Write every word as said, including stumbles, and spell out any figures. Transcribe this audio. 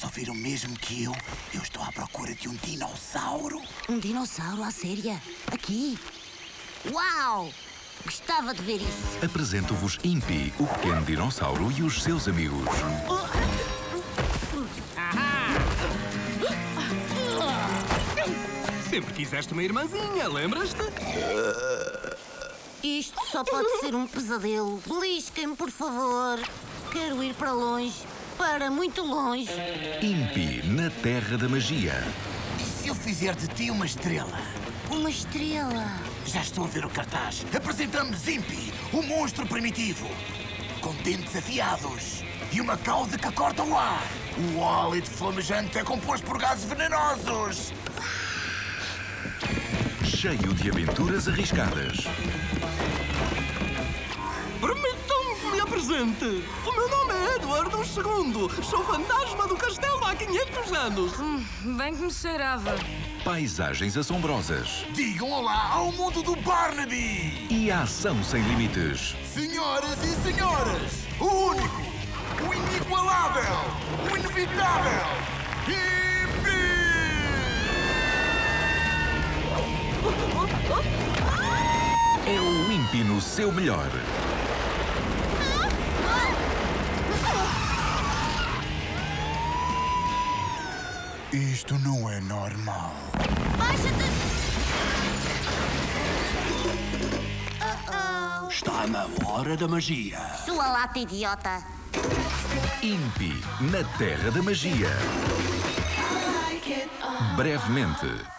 Vocês ouviram mesmo que eu? Eu estou à procura de um dinossauro. Um dinossauro à séria? Aqui? Uau! Gostava de ver isso. Apresento-vos Impi, o pequeno dinossauro e os seus amigos. Sempre quiseste uma irmãzinha, lembras-te? Isto só pode ser um pesadelo. Belisquem-me, por favor. Quero ir para longe. Para muito longe. Impi na Terra da Magia. E se eu fizer de ti uma estrela? Uma estrela. Já estou a ver o cartaz. Apresentamos Impi, o monstro primitivo. Com dentes afiados e uma cauda que corta o ar. O hálito flamejante é composto por gases venenosos. Cheio de aventuras arriscadas. Permitam-me que me apresente. O meu nome é Eduardo segundo. Sou fantasma do castelo há quinhentos anos. Hum, bem que me cheirava. Paisagens assombrosas. Digam olá ao mundo do Barnaby. E a ação sem limites. Senhoras e senhores, o único, o inigualável, o inevitável, Impi! É o Impi no seu melhor. Isto não é normal. Baixa-te! Uh-oh. Está na hora da magia. Sua lata idiota. Impi na Terra da Magia. Brevemente.